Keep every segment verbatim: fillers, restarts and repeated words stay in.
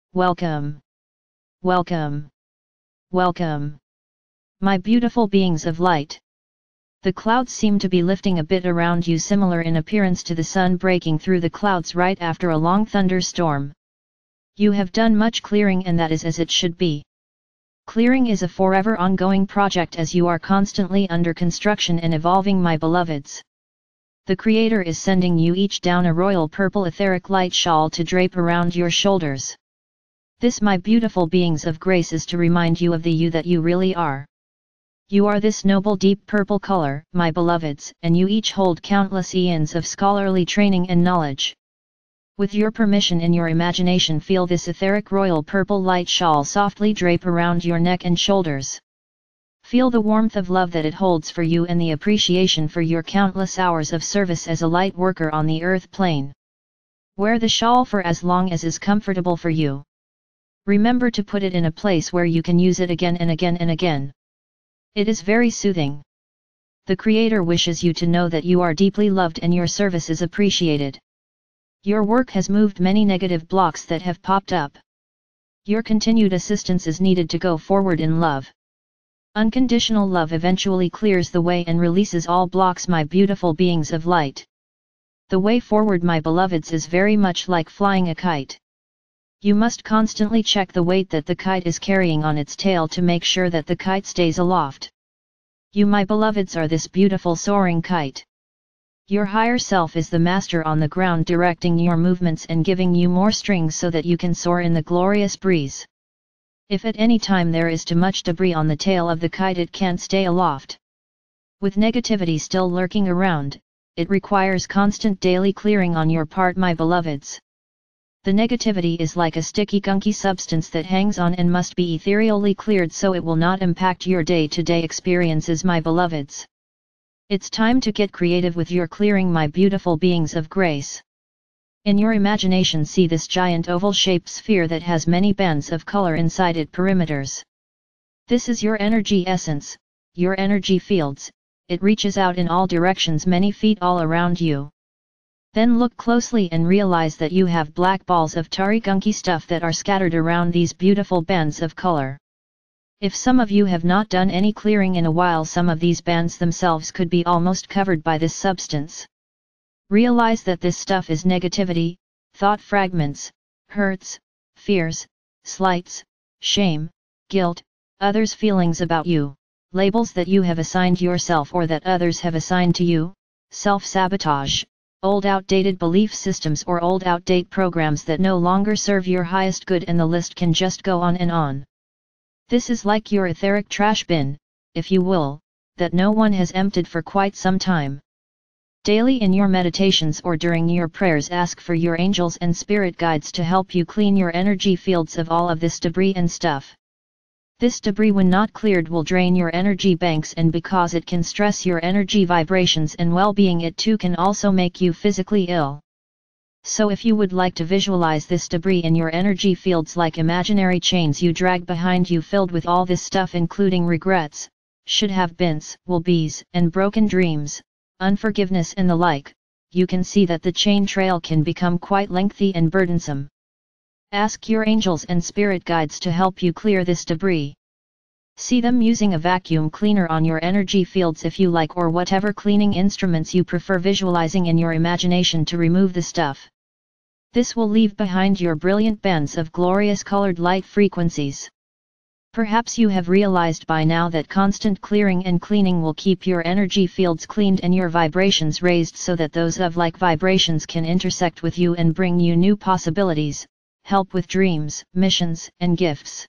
Welcome. Welcome. Welcome. My beautiful beings of light. The clouds seem to be lifting a bit around you, similar in appearance to the sun breaking through the clouds right after a long thunderstorm. You have done much clearing, and that is as it should be. Clearing is a forever ongoing project as you are constantly under construction and evolving, my beloveds. The Creator is sending you each down a royal purple etheric light shawl to drape around your shoulders. This, my beautiful beings of grace, is to remind you of the you that you really are. You are this noble deep purple color, my beloveds, and you each hold countless eons of scholarly training and knowledge. With your permission, in your imagination, feel this etheric royal purple light shawl softly drape around your neck and shoulders. Feel the warmth of love that it holds for you and the appreciation for your countless hours of service as a light worker on the earth plane. Wear the shawl for as long as is comfortable for you. Remember to put it in a place where you can use it again and again and again. It is very soothing. The Creator wishes you to know that you are deeply loved and your service is appreciated. Your work has moved many negative blocks that have popped up. Your continued assistance is needed to go forward in love. Unconditional love eventually clears the way and releases all blocks, my beautiful beings of light. The way forward, my beloveds, is very much like flying a kite. You must constantly check the weight that the kite is carrying on its tail to make sure that the kite stays aloft. You, my beloveds, are this beautiful soaring kite. Your higher self is the master on the ground, directing your movements and giving you more strings so that you can soar in the glorious breeze. If at any time there is too much debris on the tail of the kite, it can't stay aloft. With negativity still lurking around, it requires constant daily clearing on your part, my beloveds. The negativity is like a sticky, gunky substance that hangs on and must be ethereally cleared so it will not impact your day-to-day experiences, my beloveds. It's time to get creative with your clearing, my beautiful beings of grace. In your imagination, see this giant oval-shaped sphere that has many bands of color inside it, perimeters. This is your energy essence, your energy fields. It reaches out in all directions, many feet all around you. Then look closely and realize that you have black balls of tarry gunky stuff that are scattered around these beautiful bands of color. If some of you have not done any clearing in a while, some of these bands themselves could be almost covered by this substance. Realize that this stuff is negativity, thought fragments, hurts, fears, slights, shame, guilt, others' feelings about you, labels that you have assigned yourself or that others have assigned to you, self-sabotage, old outdated belief systems or old outdated programs that no longer serve your highest good, and the list can just go on and on. This is like your etheric trash bin, if you will, that no one has emptied for quite some time. Daily in your meditations or during your prayers, ask for your angels and spirit guides to help you clean your energy fields of all of this debris and stuff. This debris, when not cleared, will drain your energy banks, and because it can stress your energy vibrations and well-being, it too can also make you physically ill. So if you would like to visualize this debris in your energy fields like imaginary chains you drag behind you filled with all this stuff, including regrets, should have beens, will be's, and broken dreams, unforgiveness and the like, you can see that the chain trail can become quite lengthy and burdensome. Ask your angels and spirit guides to help you clear this debris. See them using a vacuum cleaner on your energy fields if you like, or whatever cleaning instruments you prefer, visualizing in your imagination to remove the stuff. This will leave behind your brilliant bands of glorious colored light frequencies. Perhaps you have realized by now that constant clearing and cleaning will keep your energy fields cleaned and your vibrations raised so that those of like vibrations can intersect with you and bring you new possibilities, help with dreams, missions, and gifts.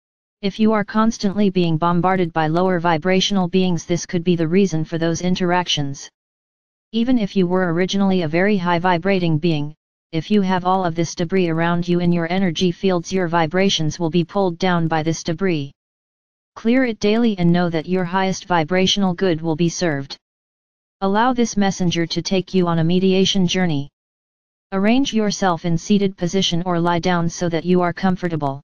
If you are constantly being bombarded by lower vibrational beings, this could be the reason for those interactions. Even if you were originally a very high vibrating being, if you have all of this debris around you in your energy fields, your vibrations will be pulled down by this debris. Clear it daily and know that your highest vibrational good will be served. Allow this messenger to take you on a mediation journey. Arrange yourself in seated position or lie down so that you are comfortable.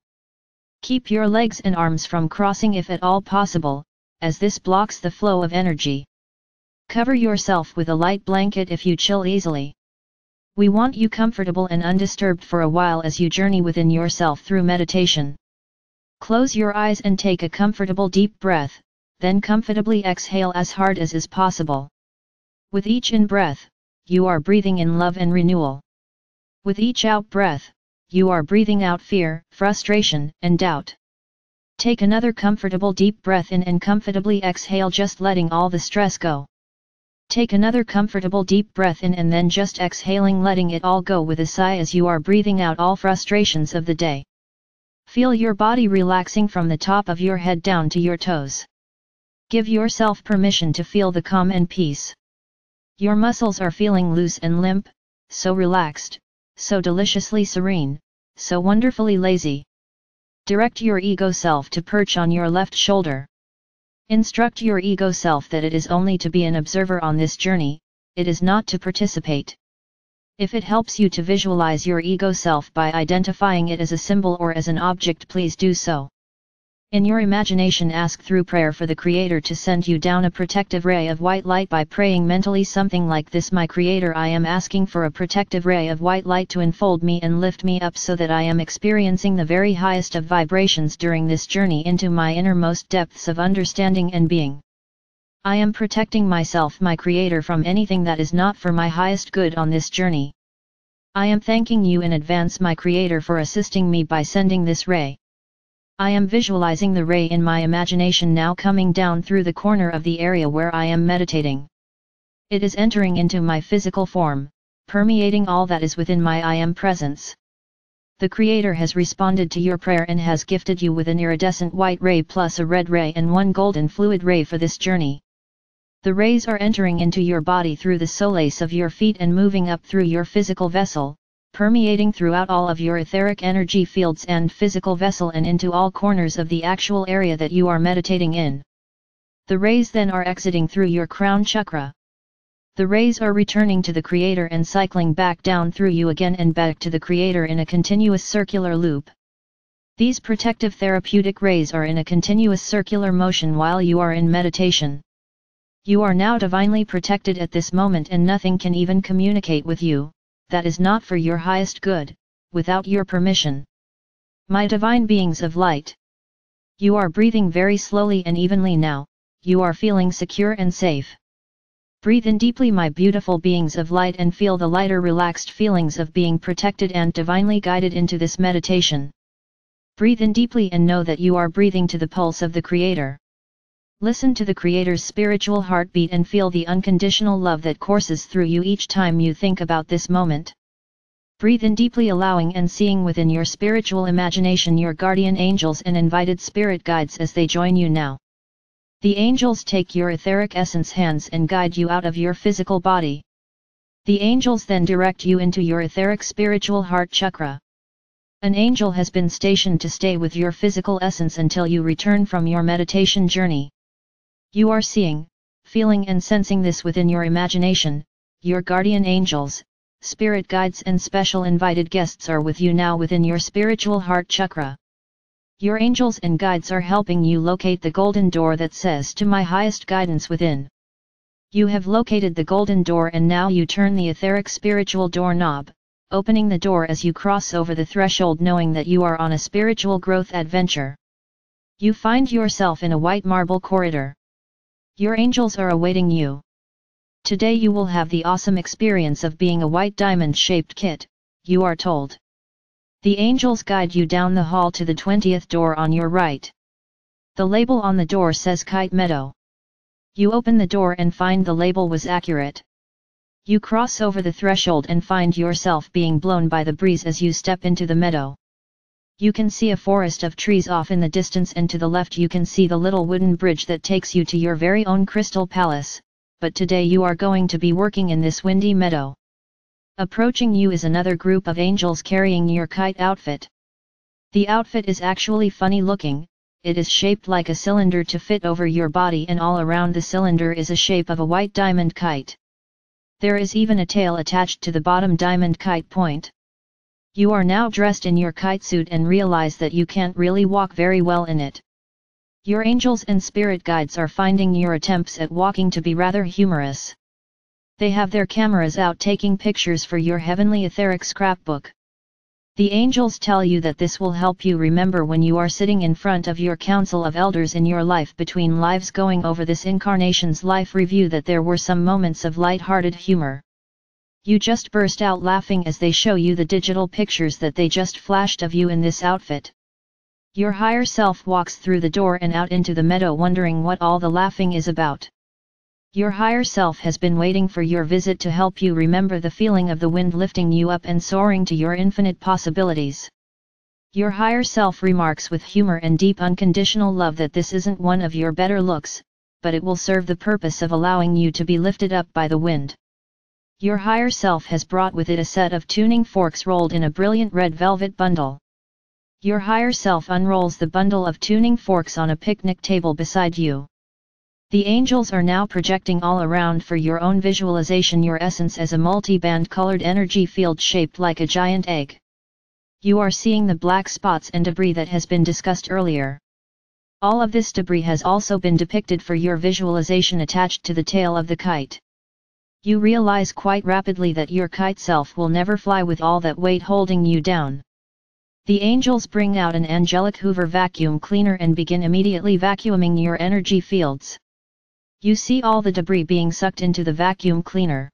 Keep your legs and arms from crossing if at all possible, as this blocks the flow of energy. Cover yourself with a light blanket if you chill easily. We want you comfortable and undisturbed for a while as you journey within yourself through meditation. Close your eyes and take a comfortable deep breath, then comfortably exhale as hard as is possible. With each in-breath, you are breathing in love and renewal. With each out-breath, you are breathing out fear, frustration, and doubt. Take another comfortable deep breath in and comfortably exhale, just letting all the stress go. Take another comfortable deep breath in and then just exhaling, letting it all go with a sigh as you are breathing out all frustrations of the day. Feel your body relaxing from the top of your head down to your toes. Give yourself permission to feel the calm and peace. Your muscles are feeling loose and limp, so relaxed, so deliciously serene, so wonderfully lazy. Direct your ego self to perch on your left shoulder. Instruct your ego self that it is only to be an observer on this journey, it is not to participate. If it helps you to visualize your ego self by identifying it as a symbol or as an object, please do so. In your imagination, ask through prayer for the Creator to send you down a protective ray of white light by praying mentally something like this: My Creator, I am asking for a protective ray of white light to enfold me and lift me up so that I am experiencing the very highest of vibrations during this journey into my innermost depths of understanding and being. I am protecting myself, my Creator, from anything that is not for my highest good on this journey. I am thanking you in advance, my Creator, for assisting me by sending this ray. I am visualizing the ray in my imagination now, coming down through the corner of the area where I am meditating. It is entering into my physical form, permeating all that is within my I am presence. The Creator has responded to your prayer and has gifted you with an iridescent white ray plus a red ray and one golden fluid ray for this journey. The rays are entering into your body through the soles of your feet and moving up through your physical vessel, permeating throughout all of your etheric energy fields and physical vessel and into all corners of the actual area that you are meditating in. The rays then are exiting through your crown chakra. The rays are returning to the Creator and cycling back down through you again and back to the Creator in a continuous circular loop. These protective therapeutic rays are in a continuous circular motion while you are in meditation. You are now divinely protected at this moment, and nothing can even communicate with you that is not for your highest good, without your permission. My divine beings of light. You are breathing very slowly and evenly now, you are feeling secure and safe. Breathe in deeply, my beautiful beings of light, and feel the lighter, relaxed feelings of being protected and divinely guided into this meditation. Breathe in deeply and know that you are breathing to the pulse of the Creator. Listen to the Creator's spiritual heartbeat and feel the unconditional love that courses through you each time you think about this moment. Breathe in deeply, allowing and seeing within your spiritual imagination your guardian angels and invited spirit guides as they join you now. The angels take your etheric essence hands and guide you out of your physical body. The angels then direct you into your etheric spiritual heart chakra. An angel has been stationed to stay with your physical essence until you return from your meditation journey. You are seeing, feeling and sensing this within your imagination. Your guardian angels, spirit guides and special invited guests are with you now within your spiritual heart chakra. Your angels and guides are helping you locate the golden door that says "To my highest guidance within." You have located the golden door, and now you turn the etheric spiritual door knob, opening the door as you cross over the threshold, knowing that you are on a spiritual growth adventure. You find yourself in a white marble corridor. Your angels are awaiting you. Today you will have the awesome experience of being a white diamond-shaped kit, you are told. The angels guide you down the hall to the twentieth door on your right. The label on the door says Kite Meadow. You open the door and find the label was accurate. You cross over the threshold and find yourself being blown by the breeze as you step into the meadow. You can see a forest of trees off in the distance, and to the left you can see the little wooden bridge that takes you to your very own crystal palace, but today you are going to be working in this windy meadow. Approaching you is another group of angels carrying your kite outfit. The outfit is actually funny looking. It is shaped like a cylinder to fit over your body, and all around the cylinder is a shape of a white diamond kite. There is even a tail attached to the bottom diamond kite point. You are now dressed in your kite suit and realize that you can't really walk very well in it. Your angels and spirit guides are finding your attempts at walking to be rather humorous. They have their cameras out taking pictures for your heavenly etheric scrapbook. The angels tell you that this will help you remember when you are sitting in front of your council of elders in your life between lives going over this incarnation's life review that there were some moments of light-hearted humor. You just burst out laughing as they show you the digital pictures that they just flashed of you in this outfit. Your higher self walks through the door and out into the meadow wondering what all the laughing is about. Your higher self has been waiting for your visit to help you remember the feeling of the wind lifting you up and soaring to your infinite possibilities. Your higher self remarks with humor and deep unconditional love that this isn't one of your better looks, but it will serve the purpose of allowing you to be lifted up by the wind. Your higher self has brought with it a set of tuning forks rolled in a brilliant red velvet bundle. Your higher self unrolls the bundle of tuning forks on a picnic table beside you. The angels are now projecting all around for your own visualization your essence as a multi-band colored energy field shaped like a giant egg. You are seeing the black spots and debris that has been discussed earlier. All of this debris has also been depicted for your visualization attached to the tail of the kite. You realize quite rapidly that your kite self will never fly with all that weight holding you down. The angels bring out an angelic Hoover vacuum cleaner and begin immediately vacuuming your energy fields. You see all the debris being sucked into the vacuum cleaner.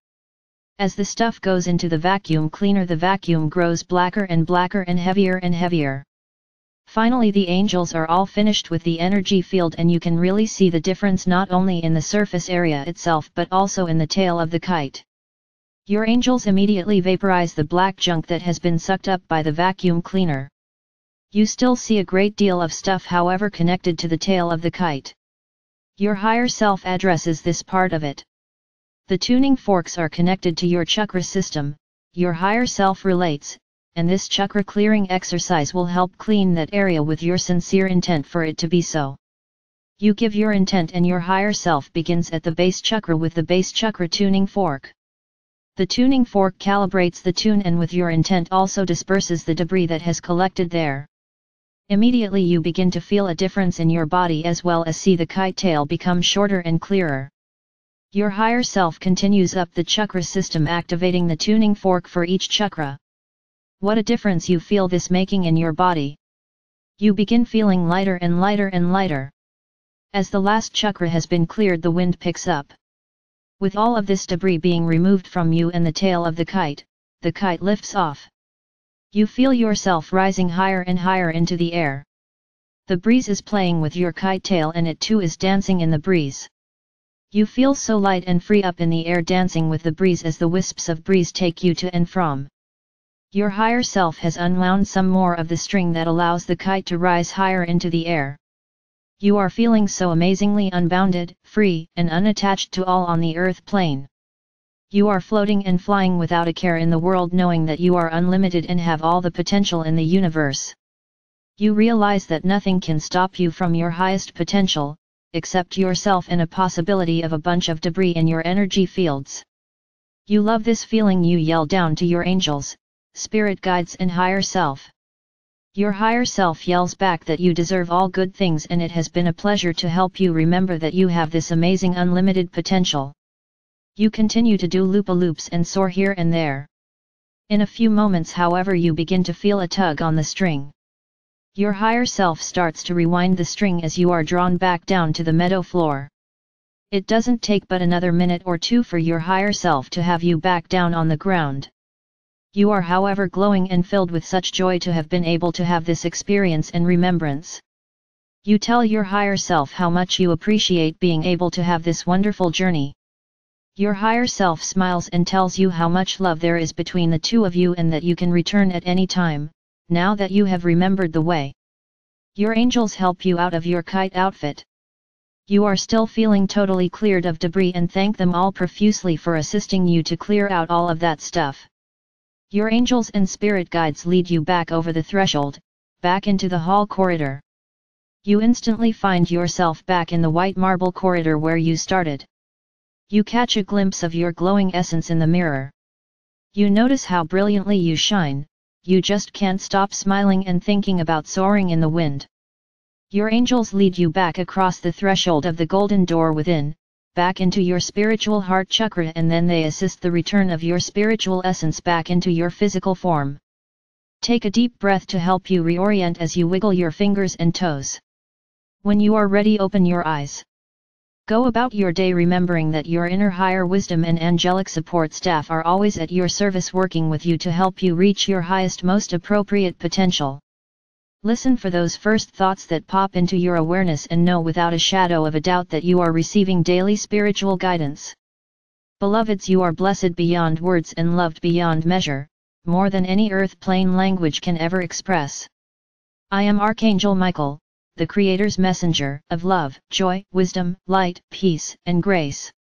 As the stuff goes into the vacuum cleaner, the vacuum grows blacker and blacker and heavier and heavier. Finally, the angels are all finished with the energy field and you can really see the difference not only in the surface area itself but also in the tail of the kite. Your angels immediately vaporize the black junk that has been sucked up by the vacuum cleaner. You still see a great deal of stuff, however, connected to the tail of the kite. Your higher self addresses this part of it. The tuning forks are connected to your chakra system, your higher self relates, and this chakra clearing exercise will help clean that area with your sincere intent for it to be so. You give your intent and your higher self begins at the base chakra with the base chakra tuning fork. The tuning fork calibrates the tune and with your intent also disperses the debris that has collected there. Immediately you begin to feel a difference in your body as well as see the kite tail become shorter and clearer. Your higher self continues up the chakra system activating the tuning fork for each chakra. What a difference you feel this making in your body. You begin feeling lighter and lighter and lighter. As the last chakra has been cleared, the wind picks up. With all of this debris being removed from you and the tail of the kite, the kite lifts off. You feel yourself rising higher and higher into the air. The breeze is playing with your kite tail and it too is dancing in the breeze. You feel so light and free up in the air dancing with the breeze as the wisps of breeze take you to and from. Your higher self has unwound some more of the string that allows the kite to rise higher into the air. You are feeling so amazingly unbounded, free, and unattached to all on the earth plane. You are floating and flying without a care in the world, knowing that you are unlimited and have all the potential in the universe. You realize that nothing can stop you from your highest potential, except yourself and a possibility of a bunch of debris in your energy fields. You love this feeling. You yell down to your angels, spirit guides and higher self. Your higher self yells back that you deserve all good things and it has been a pleasure to help you remember that you have this amazing unlimited potential. You continue to do loop-a-loops and soar here and there. In a few moments, however, you begin to feel a tug on the string. Your higher self starts to rewind the string as you are drawn back down to the meadow floor. It doesn't take but another minute or two for your higher self to have you back down on the ground. You are, however, glowing and filled with such joy to have been able to have this experience and remembrance. You tell your higher self how much you appreciate being able to have this wonderful journey. Your higher self smiles and tells you how much love there is between the two of you and that you can return at any time, now that you have remembered the way. Your angels help you out of your kite outfit. You are still feeling totally cleared of debris and thank them all profusely for assisting you to clear out all of that stuff. Your angels and spirit guides lead you back over the threshold, back into the hall corridor. You instantly find yourself back in the white marble corridor where you started. You catch a glimpse of your glowing essence in the mirror. You notice how brilliantly you shine, you just can't stop smiling and thinking about soaring in the wind. Your angels lead you back across the threshold of the golden door within, back into your spiritual heart chakra, and then they assist the return of your spiritual essence back into your physical form. Take a deep breath to help you reorient as you wiggle your fingers and toes. When you are ready, open your eyes. Go about your day remembering that your inner higher wisdom and angelic support staff are always at your service, working with you to help you reach your highest, most appropriate potential. Listen for those first thoughts that pop into your awareness and know without a shadow of a doubt that you are receiving daily spiritual guidance. Beloveds, you are blessed beyond words and loved beyond measure, more than any earth plane language can ever express. I am Archangel Michael, the Creator's messenger of love, joy, wisdom, light, peace, and grace.